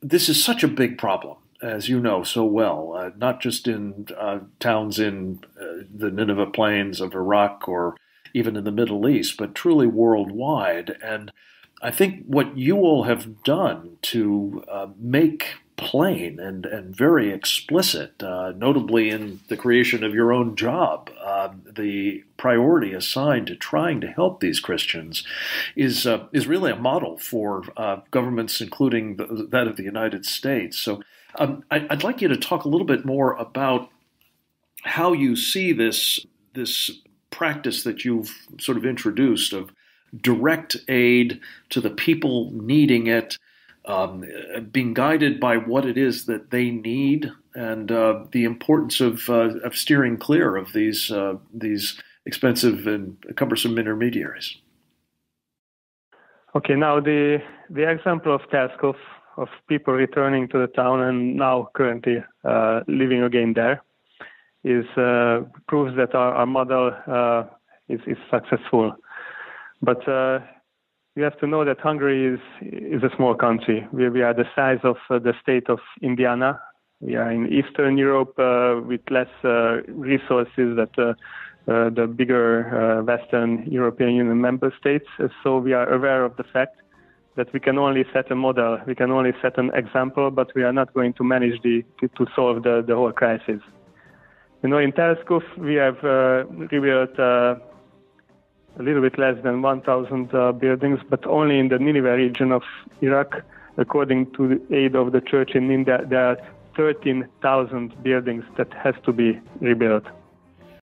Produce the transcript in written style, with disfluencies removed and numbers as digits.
this is such a big problem, as you know so well, not just in towns in the Nineveh Plains of Iraq or even in the Middle East, but truly worldwide. And I think what you all have done to make plain and very explicit, notably in the creation of your own job, the priority assigned to trying to help these Christians is really a model for governments, including that of the United States. So I'd like you to talk a little bit more about how you see this practice that you've sort of introduced of direct aid to the people needing it, being guided by what it is that they need, and the importance of steering clear of these expensive and cumbersome intermediaries. Okay, now the example of Telskov, of people returning to the town and now currently living again there, is proves that our model is successful. But you have to know that Hungary is a small country. We are the size of the state of Indiana. We are in Eastern Europe with less resources that the bigger Western European Union member states. So we are aware of the fact that we can only set a model, we can only set an example, but we are not going to manage to solve the whole crisis. You know, in Telskov, we have rebuilt a little bit less than 1,000 buildings, but only in the Nineveh region of Iraq, according to the aid of the church in India, there are 13,000 buildings that has to be rebuilt.